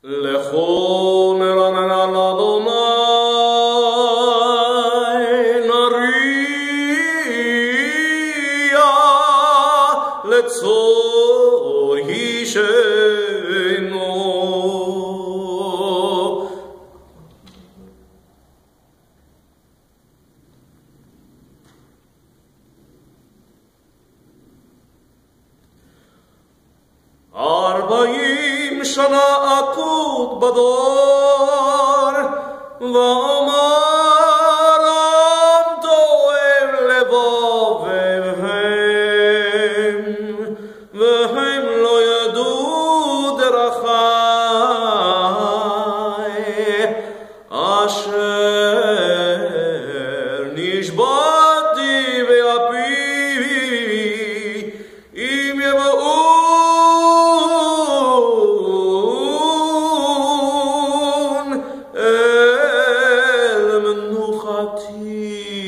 לכל מרנן על אדוני נריע לצור אישנו. ארבעים שנה אקוט בדור ואומר עם תועב לבביהם והם לא ידעו דרכי אשר נשבעתי באפי אם יבואו אל מנוחתי.